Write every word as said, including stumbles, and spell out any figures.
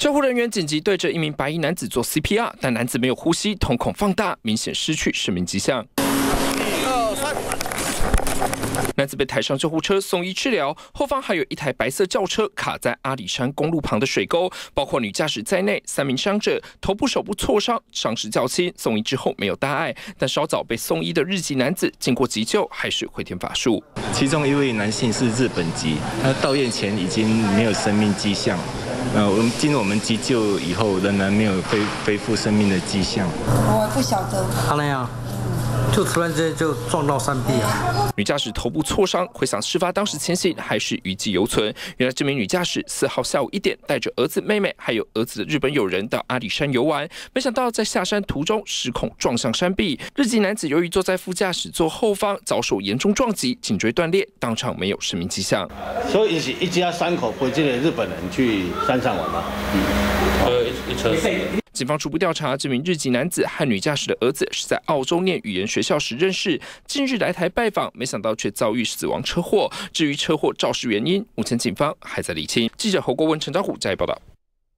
救护人员紧急对着一名白衣男子做 C P R， 但男子没有呼吸，瞳孔放大，明显失去生命迹象。男子被抬上救护车送医治疗，后方还有一台白色轿车卡在阿里山公路旁的水沟，包括女驾驶在内，三名伤者头部、手部挫伤，伤势较轻，送医之后没有大碍，但稍早被送医的日籍男子经过急救还是回天乏术。 其中一位男性是日本籍，他到院前已经没有生命迹象。呃，我们经我们急救以后，仍然没有恢恢复生命的迹象。 我不晓得。 他那样。就突然之间就撞到山壁啊！ 女驾驶头部挫伤，回想事发当时情形还是余悸犹存。原来这名女驾驶四号下午一点带着儿子、妹妹还有儿子的日本友人到阿里山游玩，没想到在下山途中失控撞上山壁。日籍男子由于坐在副驾驶座后方，遭受严重撞击，颈椎断裂，当场没有生命迹象。 所以是一家三口陪这个日本人去山上玩嘛？嗯，呃，一车。 警方初步调查，这名日籍男子和女驾驶的儿子是在澳洲念语言学校时认识，近日来台拜访，没想到却遭遇死亡车祸。至于车祸肇事原因，目前警方还在厘清。记者侯国文、陈昭虎在报道。